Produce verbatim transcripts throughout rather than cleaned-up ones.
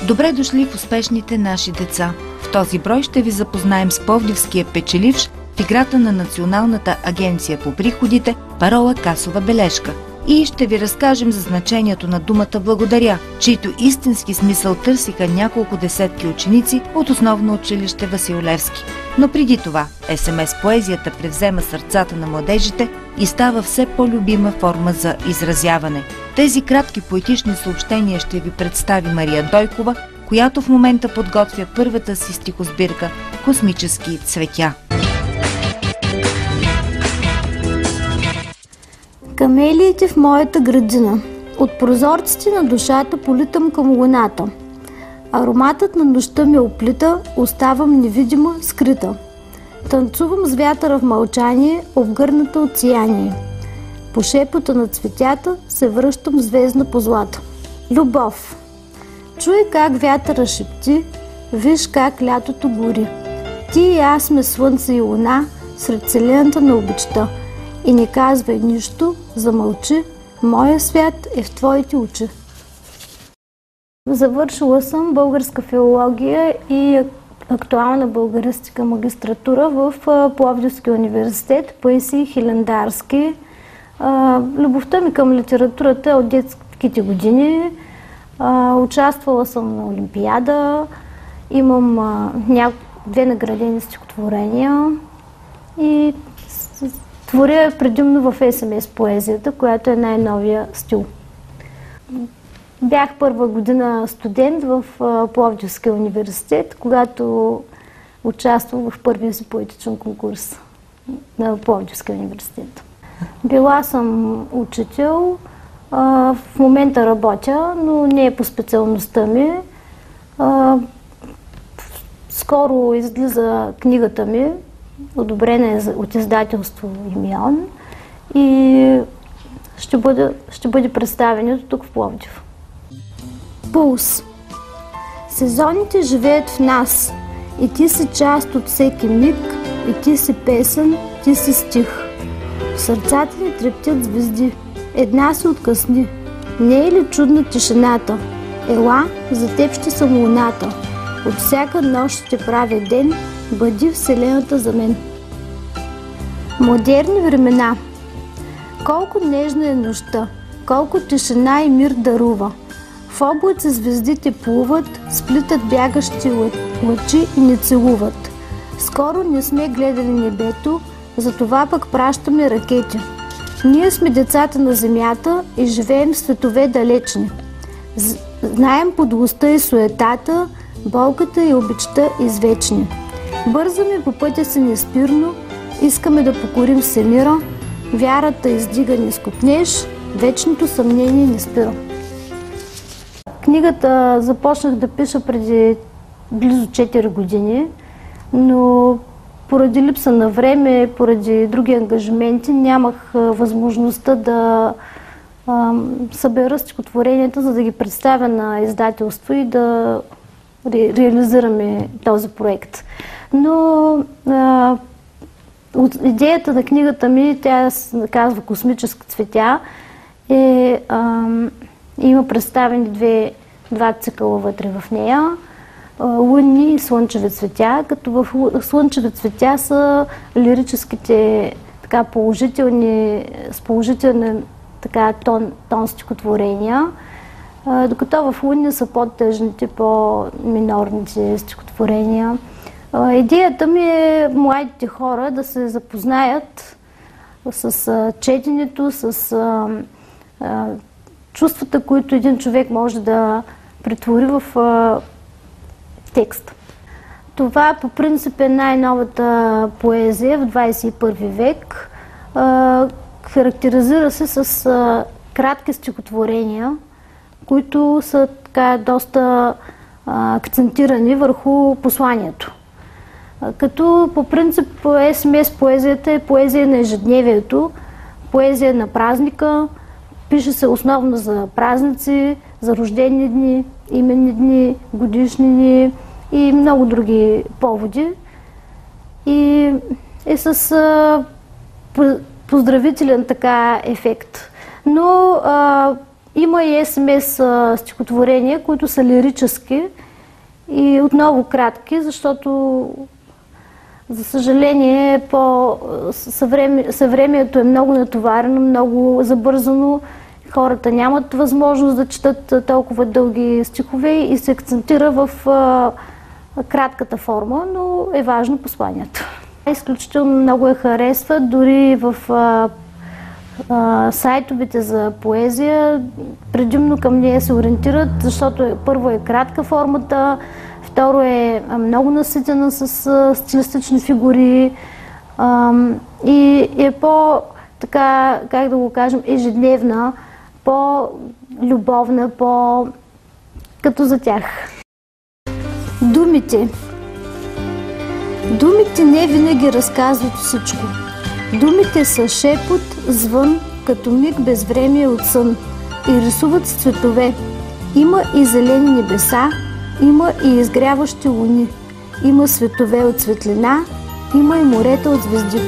Добре дошли в успешните наши деца. В този брой ще ви запознаем с пловдивския печеливш в играта на Националната агенция по приходите Парола касова бележка. И ще ви разкажем за значението на думата благодаря, чийто истински смисъл търсиха няколко десетки ученици от основно училище Васил Левски. Но преди това ес ем ес поезията превзема сърцата на младежите и става все по-любима форма за изразяване. Тези кратки поетични съобщения ще ви представи Мария Дойкова, която в момента подготвя първата си стихосбирка «Космически цветя». Камелиите в моята градина. От прозорците на душата политам към луната. Ароматът на нощта ме оплита, оставам невидима, скрита. Танцувам с вятъра в мълчание, обгърната от сияние. По шепота на цветята се връщам звездна по злата. Любов. Чуй как вятъра шепти, виж как лятото гори. Ти и аз сме слънце и луна сред вселената на обичта. И не казвай нищо, замълчи, моя свят е в твоите очи. Завършила съм българска филология и актуална българистика магистратура в Пловдивския университет, Паисий Хилендарски. Любовта ми към литературата е от детските години. Участвала съм на Олимпиада, имам ня... две наградени стихотворения и творя предимно в ес ем ес поезията, която е най-новия стил. Бях първа година студент в Пловдивския университет, когато участвах в първия си поетичен конкурс на Пловдивския университет. Била съм учител, в момента работя, но не е по специалността ми. Скоро излиза книгата ми, одобрена е от издателство Имион и ще бъде, ще бъде представено тук в Пловдив. Пулс. Сезоните живеят в нас и ти си част от всеки миг, и ти си песен, ти си стих. В сърцата ни трептят звезди, една си откъсни. Не е ли чудна тишината? Ела, за теб ще съм луната. От всяка нощ ще правя ден, бъди вселената за мен. Модерни времена. Колко нежна е нощта, колко тишина и мир дарува. В облаци звездите плуват, сплитат бягащи лъчи и ни целуват. Скоро не сме гледали небето, затова пък пращаме ракети. Ние сме децата на земята и живеем в светове далечни. Знаем подлостта и суетата, болката и обичта извечни. Бързаме по пътя си неспирно, искаме да покорим всемира, вярата издига ни с копнеж, вечното съмнение не спира. Книгата започнах да пиша преди близо четири години, но поради липса на време, поради други ангажименти, нямах възможността да а, събера стихотворенията, за да ги представя на издателство и да ре, реализираме този проект. Но а, от идеята на книгата ми, тя се казва «Космически цветя», е, а, има представени две, два цикъла вътре в нея. Лунни и слънчеви цветя, като в слънчеви цветя са лирическите така, положителни, с положителен така, тон, тон стихотворения, докато в лунни са по-тъжните, по-минорните стихотворения. Идеята ми е младите хора да се запознаят с четенето, с а, чувствата, които един човек може да претвори в а, текст. Това по принцип е най-новата поезия в двадесет и първи век. А, характеризира се с а, кратки стихотворения, които са така доста а, акцентирани върху посланието. А, като по принцип ес ем ес поезията е поезия на ежедневието, поезия на празника, пише се основно за празници, за рождени дни, именни дни, годишнини и много други поводи. И е с а, поздравителен така ефект. Но а, Има и ес ем ес стихотворения, които са лирически и отново кратки, защото за съжаление по съвреме, съвремието е много натоварено, много забързано. Хората нямат възможност да четат толкова дълги стихове и се акцентира в а, кратката форма, но е важно посланието. Изключително много я харесва, дори в а, а, сайтовете за поезия предимно към нея се ориентират, защото е, първо е кратка формата, второ е много наситена с а, стилистични фигури а, и е по, така, как да го кажем, ежедневна, по-любовна, по... като за тях. Думите. Думите не винаги разказват всичко. Думите са шепот, звън, като миг безвремие от сън и рисуват с цветове. Има и зелени небеса, има и изгряващи луни, има светове от светлина, има и морета от звезди.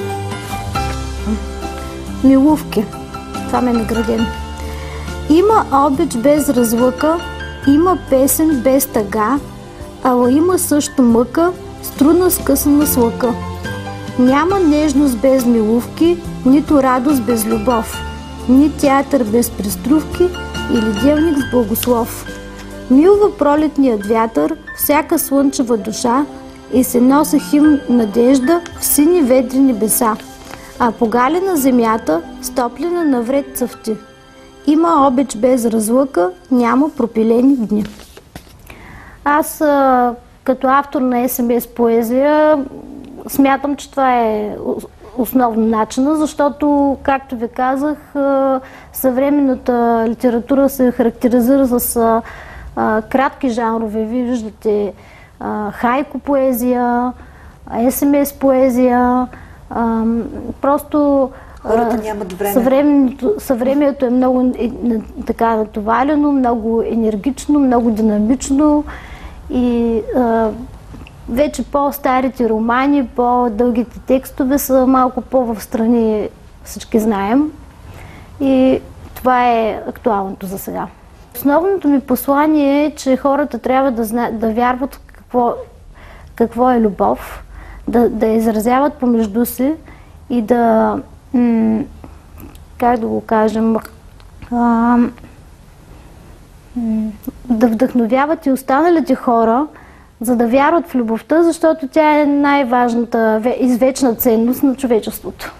Милувки. Това ме е наградено. Има обич без разлука, има песен без тъга, ала има също мъка, струна скъсана с лъка. Няма нежност без милувки, нито радост без любов, ни театър без приструвки или делник с благослов. Милва пролетният вятър, всяка слънчева душа и се носи химн надежда в сини ведри небеса, а погалена земята, стоплена навред цъфти. Има обич без разлука, няма пропилени дни. Аз а, като автор на ес ем ес поезия смятам, че това е основно начина, защото, както ви казах, а, съвременната литература се характеризира с а, а, кратки жанрове. Вие виждате а, хайко поезия, ес ем ес поезия, а, просто хората нямат време. Съвременето, съвремието е много е, така натоварено, много енергично, много динамично и а, вече по-старите романи, по-дългите текстове са малко по-встрани, всички знаем. И това е актуалното за сега. Основното ми послание е, че хората трябва да, зна... да вярват какво, какво е любов, да, да изразяват помежду си и да М- как да го кажем, а, да вдъхновяват и останалите хора, за да вярват в любовта, защото тя е най-важната извечна ценност на човечеството.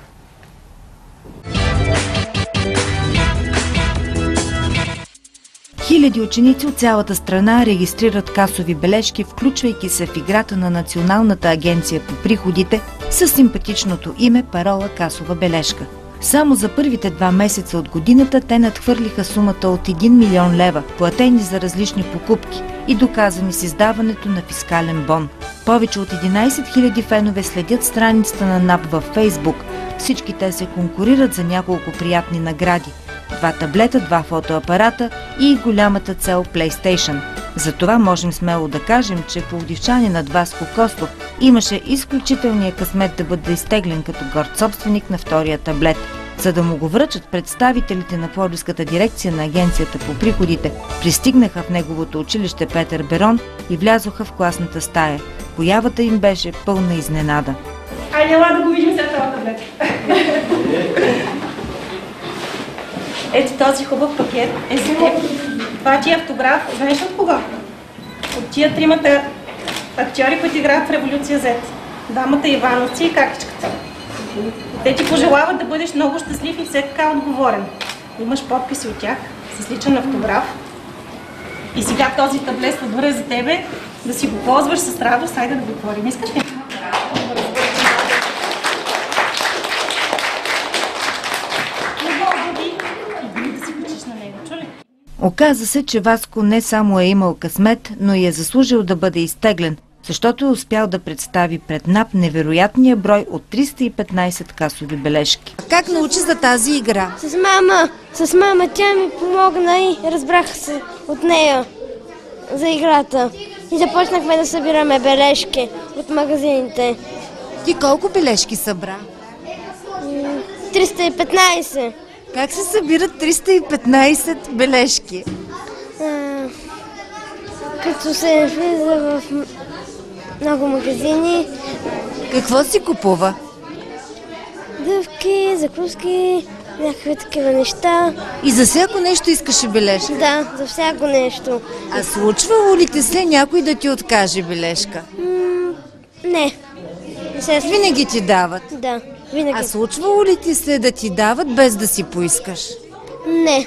Хиляди ученици от цялата страна регистрират касови бележки, включвайки се в играта на Националната агенция по приходите с симпатичното име Парола касова бележка. Само за първите два месеца от годината те надхвърлиха сумата от един милион лева, платени за различни покупки и доказани с издаването на фискален бон. Повече от единайсет хиляди фенове следят страницата на НАП във Фейсбук. Всички те се конкурират за няколко приятни награди. Два таблета, два фотоапарата и голямата цел PlayStation. Затова можем смело да кажем, че пловдивчанинът Васко Костов имаше изключителния късмет да бъде изтеглен като горд собственик на втория таблет. За да му го връчат, представителите на Пловдивската дирекция на Агенцията по приходите пристигнаха в неговото училище Петър Берон и влязоха в класната стая. Появата им беше пълна изненада. Айде, ела да го видим след това таблет. Ето този хубав пакет е за теб. Това ти е автограф. Знаеш от кого? От тия тримата актьори, които играят в Революция Z. Дамата Ивановци и какичката. Те ти пожелават да бъдеш много щастлив и все така отговорен. Имаш подписи от тях с личен автограф. И сега този таблет сладура е за тебе, да си го ползваш с радост. Хайде да го отворим. Искаш ли? Оказа се, че Васко не само е имал късмет, но и е заслужил да бъде изтеглен, защото е успял да представи пред НАП невероятния брой от триста и петнайсет касови бележки. Как научи за тази игра? С мама. С мама тя ми помогна и разбрах се от нея за играта. И започнахме да събираме бележки от магазините. Ти колко бележки събра? триста и петнайсет. Как се събират триста и петнайсет бележки? А, като се влиза в м- много магазини, Какво си купува? дъвки, закуски, някакви такива неща. И за всяко нещо искаше бележка. Да, за всяко нещо. А случвало ли ти се някой да ти откаже бележка? М- не. Не се случва. Винаги ти дават. Да, винаги. А случвало ли ти се да ти дават без да си поискаш? Не.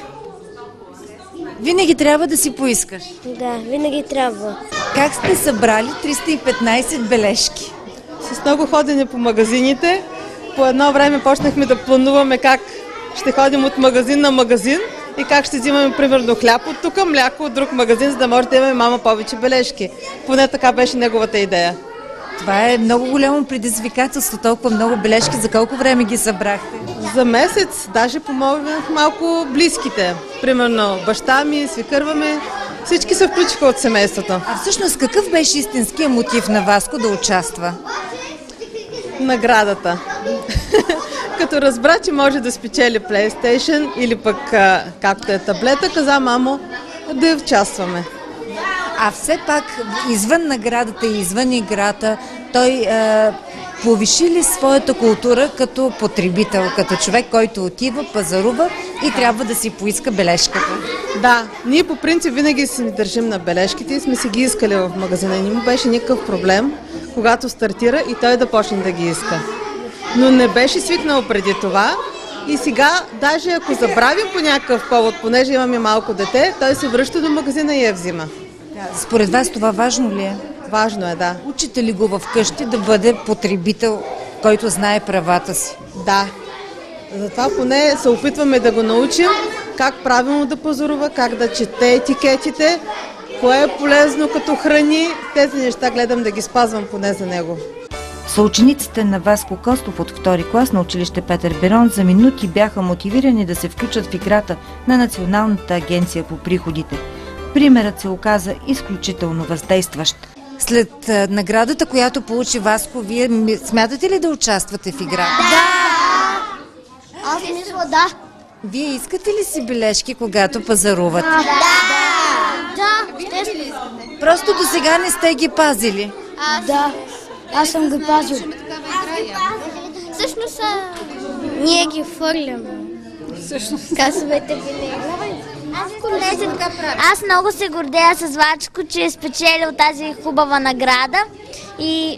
Винаги трябва да си поискаш. Да, винаги трябва. Как сте събрали триста и петнайсет бележки? С много ходене по магазините. По едно време почнахме да плануваме как ще ходим от магазин на магазин и как ще взимаме примерно хляб от тук, мляко от друг магазин, за да може да имаме мама повече бележки. Поне така беше неговата идея. Това е много голямо предизвикателство, толкова много бележки. За колко време ги събрахте? За месец даже помогнах малко близките. Примерно баща ми, свикърва ми. Всички се включиха от семейството. А всъщност какъв беше истинския мотив на Васко да участва? Наградата. Като разбра, че може да спечели PlayStation или пък а, както е таблета, каза мамо да участваме. А все пак, извън наградата и извън играта, той е, повиши ли своята култура като потребител, като човек, който отива, пазарува и трябва да си поиска бележката? Да, ние по принцип винаги си държим на бележките и сме си ги искали в магазина. Не му беше никакъв проблем, когато стартира и той да почне да ги иска. Но не беше свикнал преди това и сега, даже ако забравим по някакъв повод, понеже имаме малко дете, той се връща до магазина и я взима. Според вас това важно ли е? Важно е, да. Учите ли го вкъщи да бъде потребител, който знае правата си? Да. Затова поне се опитваме да го научим как правилно да пазарува, как да чете етикетите, кое е полезно като храни. Тези неща гледам да ги спазвам поне за него. Съучениците на Васко Костов от втори клас на училище Петър Берон за минути бяха мотивирани да се включат в играта на Националната агенция по приходите. Примерът се оказа изключително въздействащ. След а, наградата, която получи Васко, вие смятате ли да участвате в играта? Да! Аз мисля да. Вие искате ли си бележки, когато пазарувате? Да! Да! Просто до сега не сте ги пазили. Да. Аз съм ги пазил. Всъщност ние ги фърляме. Всъщност. Касовете ги Аз, аз много се гордея с Вачко, че е спечелил тази хубава награда и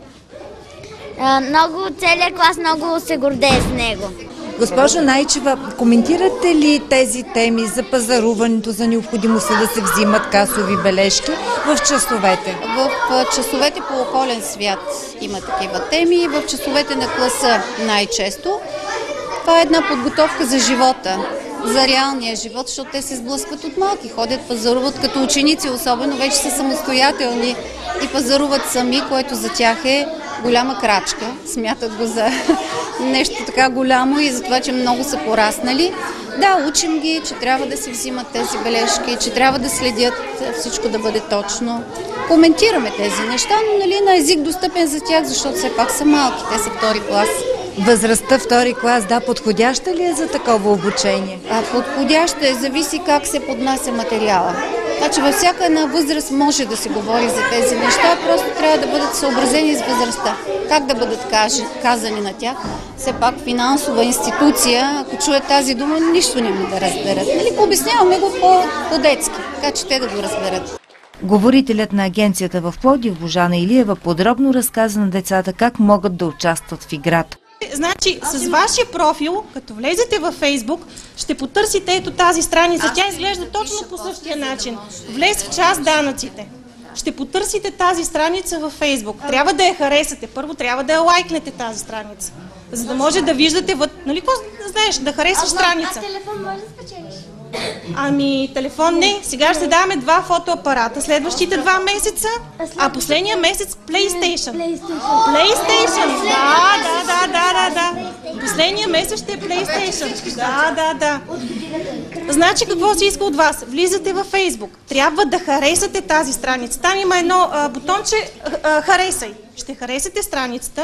а, много, целият клас много се гордее с него. Госпожо Найчева, коментирате ли тези теми за пазаруването, за необходимостта да се взимат касови бележки в часовете? В часовете по околен свят има такива теми, в часовете на класа най-често. Това е една подготовка за живота, за реалния живот, защото те се сблъскват от малки, ходят, пазаруват като ученици, особено вече са самостоятелни и пазаруват сами, което за тях е голяма крачка. Смятат го за нещо така голямо и за това, че много са пораснали. Да, учим ги, че трябва да си взимат тези бележки, че трябва да следят всичко да бъде точно. Коментираме тези неща, но нали, на език достъпен за тях, защото все пак са малки, те са втори клас. Възрастта втори клас, да, подходяща ли е за такова обучение? А, подходяща е, зависи как се поднася материала. Значи във всяка една възраст може да се говори за тези неща, просто трябва да бъдат съобразени с възрастта. Как да бъдат казани на тях? Все пак финансова институция, ако чуят тази дума, нищо няма да разберат. Нали, обясняваме го по-детски, така че те да го разберат. Говорителят на агенцията в Пловдив Божана Илиева подробно разказа на децата как могат да участват в играта. Значи, с вашия профил, като влезете във Фейсбук, ще потърсите ето тази страница. Тя изглежда точно по същия начин. Влез в час данъците. Ще потърсите тази страница във Фейсбук. Трябва да я харесате. Първо трябва да я лайкнете тази страница. За да може да виждате, нали какво знаеш, да харесаш страница. А телефон може да спечелиш? Ами, телефон не. Сега ще даваме два фотоапарата. Следващите два месеца, а последния месец PlayStation. PlayStation. Да, да, да, да, да, да. Последния месец ще е PlayStation. Да, да, да. Значи какво се иска от вас? Влизате във Facebook. Трябва да харесате тази страница. Там има едно а, бутонче а, харесай. Ще харесате страницата.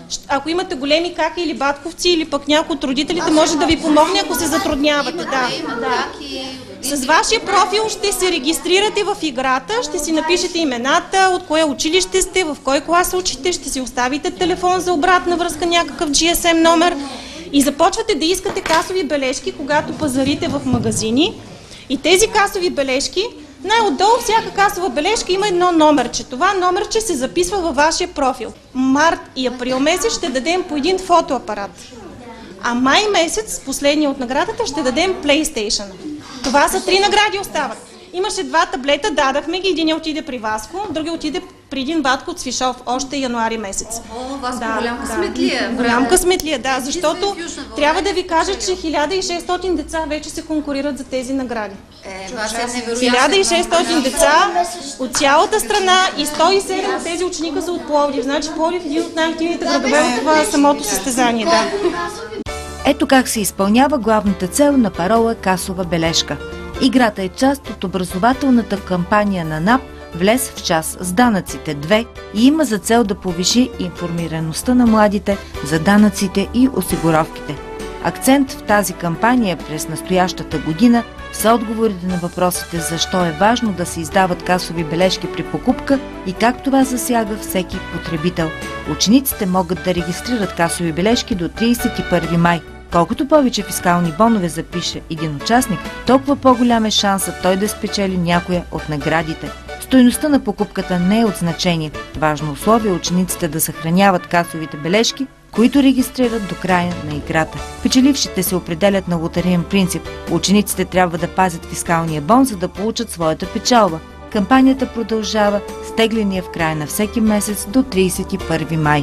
Ако имате големи каки или батковци, или пък някой от родителите може да ви помогне, ако се затруднявате. Да, да. С вашия профил ще се регистрирате в играта, ще си напишете имената, от кое училище сте, в кой клас учите, ще си оставите телефон за обратна връзка, някакъв джи ес ем номер и започвате да искате касови бележки, когато пазарите в магазини. И тези касови бележки, най-отдолу всяка касова бележка има едно номерче. Това номерче се записва във вашия профил. Март и април месец ще дадем по един фотоапарат. А май месец, последния от наградата, ще дадем PlayStation. Това са три награди остават. Имаше два таблета, дадахме ги, един отиде при Васко, другия отиде при един батко от Свишов, още януари месец. О, Васко, да, голям да, късметлия. Голям късметлия, да, защото трябва да ви кажа, че хиляда и шестстотин деца вече се конкурират за тези награди. Е, Вася е невероятно. хиляда и шестстотин деца от цялата страна и сто и седем от тези ученика са от Пловдив. Значи Пловдив е един от най-активните градове в това самото състезание. Да. Ето как се изпълнява главната цел на парола «Касова бележка». Играта е част от образователната кампания на НАП «Влез в час с данъците две» и има за цел да повиши информираността на младите за данъците и осигуровките. Акцент в тази кампания през настоящата година са отговорите на въпросите защо е важно да се издават касови бележки при покупка и как това засяга всеки потребител. Учениците могат да регистрират касови бележки до тридесет и първи май. Колкото повече фискални бонове запише един участник, толкова по-голям е шансът той да спечели някоя от наградите. Стойността на покупката не е от значение. Важно условие е учениците да съхраняват касовите бележки, които регистрират до края на играта. Печелившите се определят на лотариен принцип. Учениците трябва да пазят фискалния бон, за да получат своята печалба. Кампанията продължава с тегления в края на всеки месец до тридесет и първи май.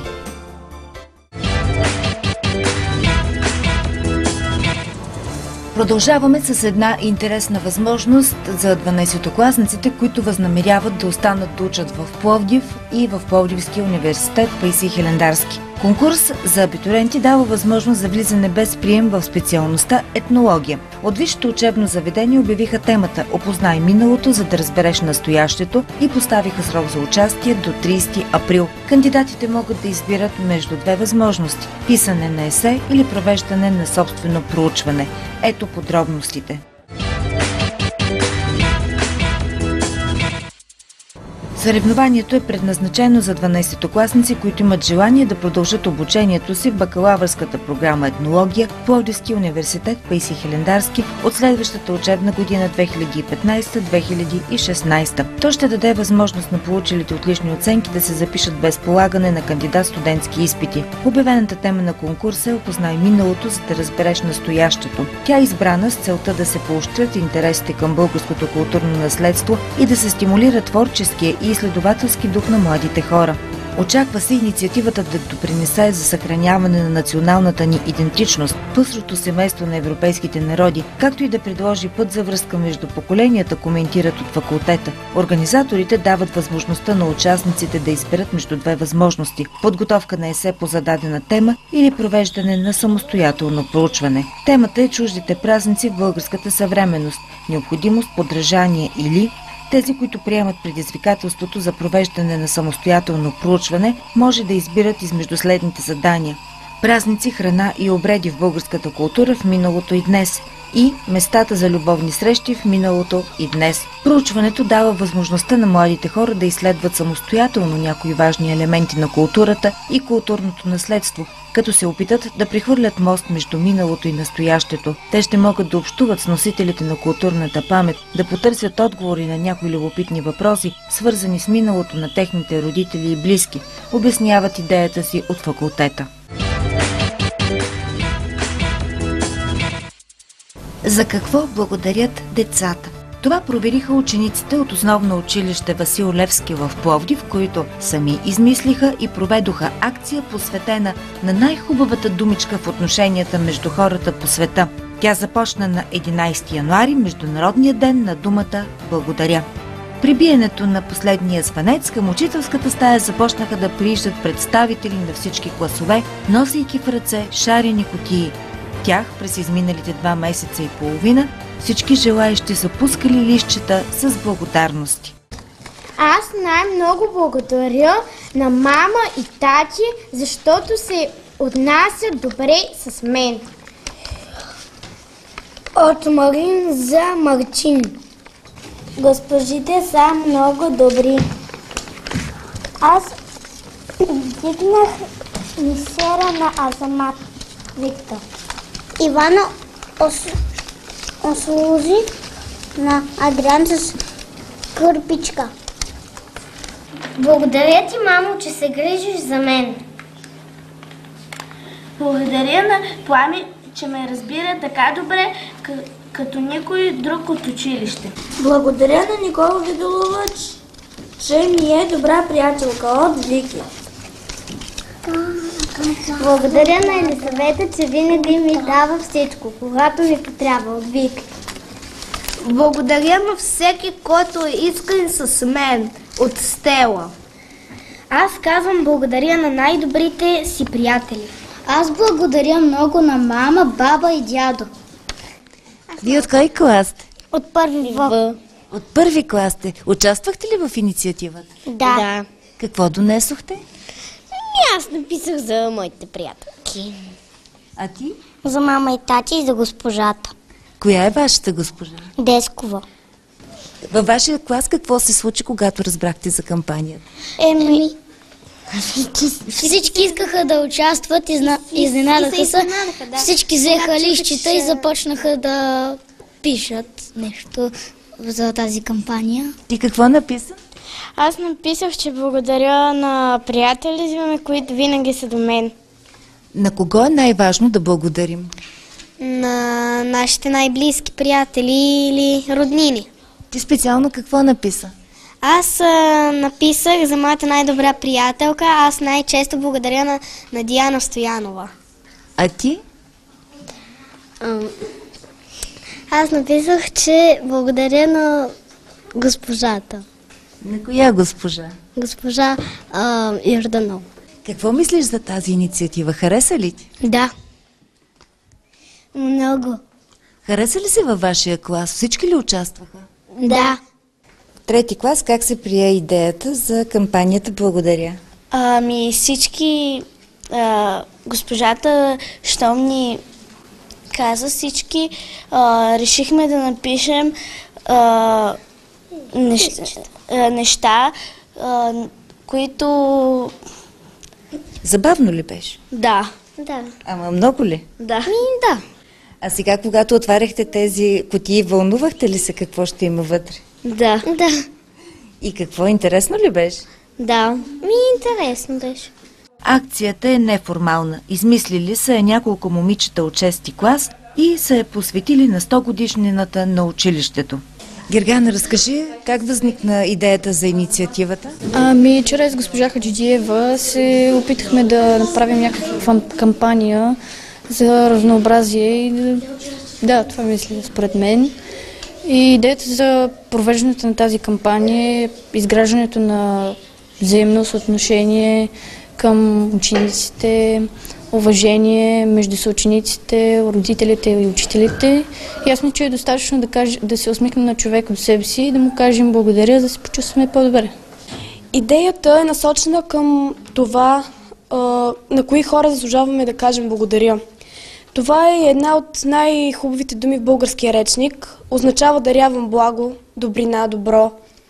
Продължаваме с една интересна възможност за дванадесетокласниците, които възнамеряват да останат да учат в Пловдив и в Пловдивския университет Паисий Хилендарски. Конкурс за абитуриенти дава възможност за влизане без прием в специалността етнология. От висшето учебно заведение обявиха темата «Опознай миналото, за да разбереш настоящето» и поставиха срок за участие до тридесети април. Кандидатите могат да избират между две възможности – писане на есе или провеждане на собствено проучване. Ето подробностите. Съревнованието е предназначено за дванадесетокласници, които имат желание да продължат обучението си в бакалавърската програма етнология в Пловдивския университет Паисий Хилендарски от следващата учебна година две хиляди и петнадесета - две хиляди и шестнадесета. То ще даде възможност на получилите отлични оценки да се запишат без полагане на кандидат-студентски изпити. Обявената тема на конкурса е «Опознай миналото, за да разбереш настоящето». Тя е избрана с целта да се поощрят интересите към българското културно наследство и да се стимулира творческия и изследователски дух на младите хора. Очаква се инициативата да допринесе за съхраняване на националната ни идентичност, пъстрото семейство на европейските народи, както и да предложи път за връзка между поколенията, коментират от факултета. Организаторите дават възможността на участниците да изберат между две възможности – подготовка на есе по зададена тема или провеждане на самостоятелно проучване. Темата е «Чуждите празници в българската съвременност. Необходимост, подражание или…». Тези, които приемат предизвикателството за провеждане на самостоятелно проучване, може да избират измежду следните задания: празници, храна и обреди в българската култура в миналото и днес и местата за любовни срещи в миналото и днес. Проучването дава възможността на младите хора да изследват самостоятелно някои важни елементи на културата и културното наследство, като се опитат да прехвърлят мост между миналото и настоящето. Те ще могат да общуват с носителите на културната памет, да потърсят отговори на някои любопитни въпроси, свързани с миналото на техните родители и близки, обясняват идеята си от факултета. За какво благодарят децата? Това провериха учениците от основно училище Васил Левски в Пловдив, които сами измислиха и проведоха акция, посветена на най-хубавата думичка в отношенията между хората по света. Тя започна на единадесети януари, Международния ден на думата «Благодаря». При биенето на последния звънец към учителската стая започнаха да прииждат представители на всички класове, носейки в ръце шарени кутии. Тях през изминалите два месеца и половина всички желаещи са пускали листчета с благодарности. Аз най-много благодаря на мама и тати, защото се отнасят добре с мен. От Марин за Мартин. Госпожите са много добри. Аз вдигнах мисера на Азамат Виктор. Ивана ос... ослужи на Адриан с кърпичка. Благодаря ти, мамо, че се грижиш за мен. Благодаря на Плами, че ме разбира така добре, като никой друг от училище. Благодаря на Никола Видолова, че ми е добра приятелка от Вики. Благодаря на Елисавета, че винаги ми дава всичко, когато ми потрябва от Вики. Благодаря на всеки, който е искрен с мен, от Стела. Аз казвам благодаря на най-добрите си приятели. Аз благодаря много на мама, баба и дядо. Вие от кой клас сте? От първи В. От първи клас сте. Участвахте ли в инициативата? Да. да. Какво донесохте? И аз написах за моите приятелки. А ти? За мама и тати и за госпожата. Коя е вашата госпожа? Дескова. Във вашия клас какво се случи, когато разбрахте за кампанията? Еми, всички искаха да участват, изна... изненадаха се. Да. Всички взеха листчета и започнаха да пишат нещо за тази кампания. Ти какво написа? Аз написах, че благодаря на приятелите ми, които винаги са до мен. На кого е най-важно да благодарим? На нашите най-близки приятели или роднини. Ти специално какво написа? Аз а, написах за моята най-добра приятелка. Аз най-често благодаря на, на Диана Стоянова. А ти? А, аз написах, че благодаря на госпожата. На коя госпожа? Госпожа а, Йорданова. Какво мислиш за тази инициатива? Хареса ли ти? Да. Много. Хареса ли се във вашия клас? Всички ли участваха? Да. В трети клас как се прие идеята за кампанията Благодаря? Ами всички, а, госпожата, щом ни каза всички, а, решихме да напишем а, нещ, а, неща, а, които... Забавно ли беше? Да. Да. Ама много ли? Да. Ми, да. А сега, когато отваряхте тези кутии, вълнувахте ли се какво ще има вътре? Да. Да. И какво, интересно ли беше? Да. Ми, интересно беше. Акцията е неформална. Измислили са няколко момичета от шести клас и се е посветили на сто годишнината на училището. Гергана, разкажи как възникна идеята за инициативата? Ами, чрез госпожа Хаджидиева се опитахме да направим някаква кампания за разнообразие и да, да, това мисля според мен. И идеята за провеждането на тази кампания е изграждането на взаимно съотношение към учениците, уважение между съучениците, родителите и учителите. Ясно, че е достатъчно да, каже, да се усмихнем на човек от себе си и да му кажем благодаря, за да се почувстваме по-добре. Идеята е насочена към това, на кои хора заслужаваме да кажем благодаря. Това е една от най-хубавите думи в българския речник. Означава дарявам благо, добрина, добро.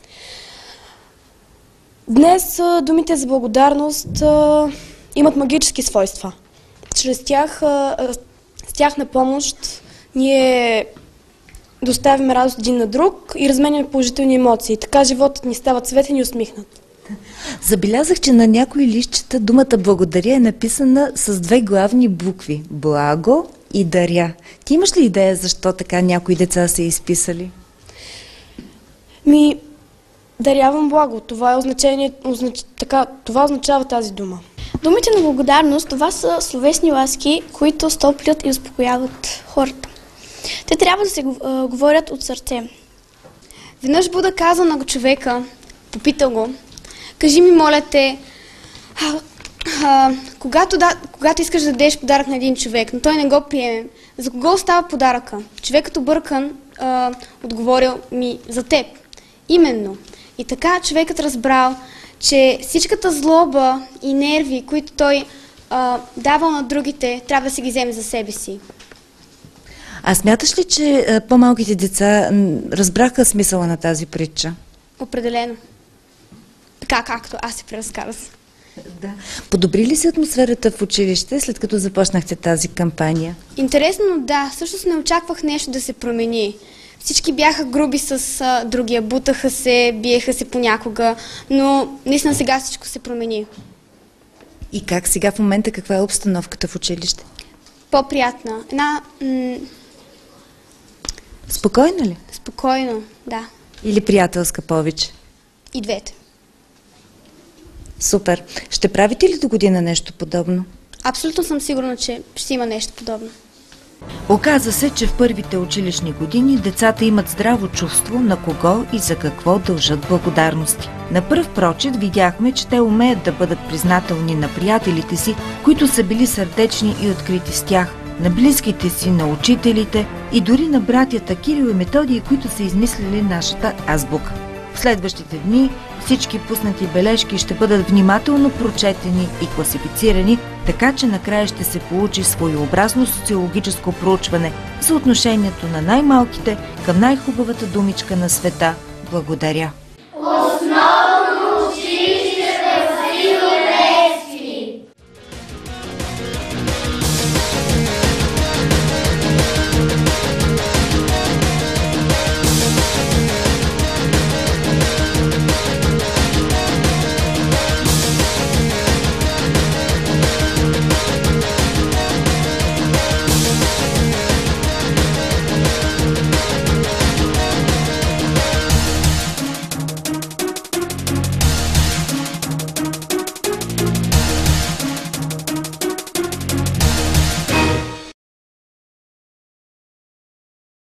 Днес думите за благодарност а, имат магически свойства. Чрез тях, а, с тяхна помощ, ние доставяме радост един на друг и разменяме положителни емоции. Така животът ни става цветен и усмихнат. Забелязах, че на някои листчета думата благодаря е написана с две главни букви – благо и даря. Ти имаш ли идея защо така някои деца са изписали? Ми, дарявам благо. Това е означение, означ... така, това означава тази дума. Думите на благодарност, това са словесни ласки, които стоплят и успокояват хората. Те трябва да се говорят от сърце. Веднъж Буда каза на човека, попитал го, кажи ми, моля те, а, а, когато, да, когато искаш да дадеш подарък на един човек, но той не го приеме, за кого остава подаръка? Човекът объркан а, отговорил ми за теб. Именно. И така човекът разбрал, че всичката злоба и нерви, които той а, давал на другите, трябва да си ги вземе за себе си. А смяташ ли, че а, по-малките деца м, разбраха смисъла на тази притча? Определено. Така както аз се преразказвам. Да. Подобри ли се атмосферата в училище, след като започнахте тази кампания? Интересно, да. Всъщност не очаквах нещо да се промени. Всички бяха груби с а, другия, бутаха се, биеха се понякога, но наистина сега всичко се промени. И как сега в момента, каква е обстановката в училище? По-приятна. Една... М- Спокойна ли? Спокойно, да. Или приятелска повече? И двете. Супер. Ще правите ли до година нещо подобно? Абсолютно съм сигурна, че ще има нещо подобно. Оказа се, че в първите училищни години децата имат здраво чувство на кого и за какво дължат благодарности. На пръв прочит видяхме, че те умеят да бъдат признателни на приятелите си, които са били сърдечни и открити с тях, на близките си, на учителите и дори на братята Кирил и Методий, които са измислили нашата азбука. В следващите дни всички пуснати бележки ще бъдат внимателно прочетени и класифицирани, така че накрая ще се получи своеобразно социологическо проучване за отношението на най-малките към най-хубавата думичка на света – благодаря.